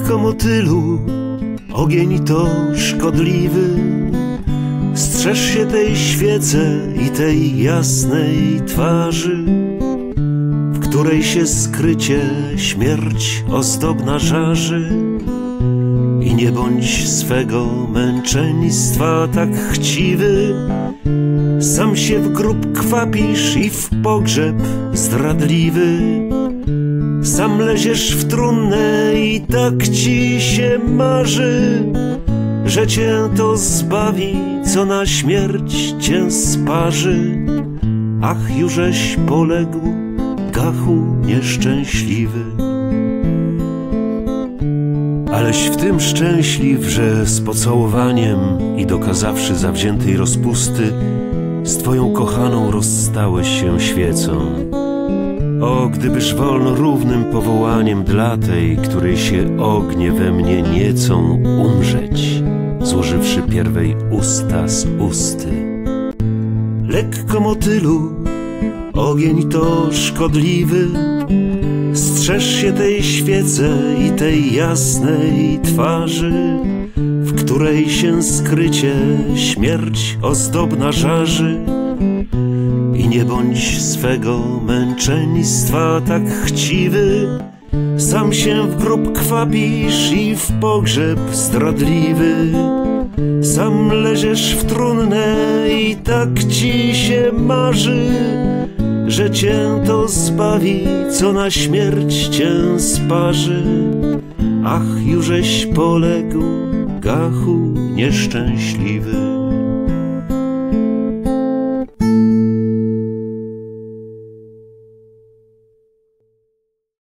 Lekko motylu, ogień to szkodliwy. Strzeż się tej świece i tej jasnej twarzy, w której się skrycie śmierć ozdobna żarzy. I nie bądź swego męczeństwa tak chciwy. Sam się w grób kwapisz i w pogrzeb zdradliwy. Sam leziesz w trumnę i tak ci się marzy, że cię to zbawi, co na śmierć cię sparzy. Ach, jużeś poległ, gachu nieszczęśliwy. Aleś w tym szczęśliw, że z pocałowaniem i dokazawszy zawziętej rozpusty, z twoją kochaną rozstałeś się świecą. O, gdybyż wolno równym powołaniem dla tej, której się ognie we mnie niecą, umrzeć, złożywszy pierwej usta z usty. Lekko motylu, ogień to szkodliwy. Strzeż się tej świece i tej jasnej twarzy, w której się skrycie śmierć ozdobna żarzy. I nie bądź swego męczeństwa tak chciwy. Sam się w grób kwapisz i w pogrzeb zdradliwy. Sam leziesz w trumnę i tak ci się marzy, że cię to zbawi, co na śmierć cię sparzy. Ach, jużeś poległ, gachu nieszczęśliwy.